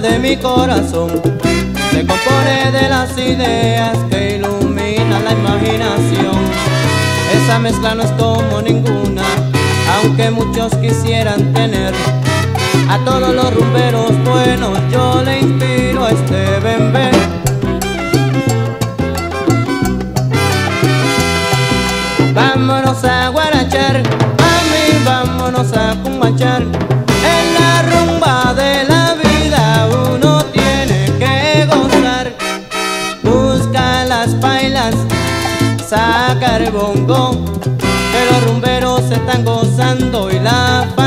de mi corazón se compone de las ideas que iluminan la imaginación. Esa mezcla no es como ninguna, aunque muchos quisieran tener. A todos los rumberos buenos yo le inspiro este bembé. Vámonos a guarachar, mami, vámonos a cumbachar. En la rumba de la vida uno tiene que gozar. Busca las pailas, saca el bongo, que los rumberos se están gozando y la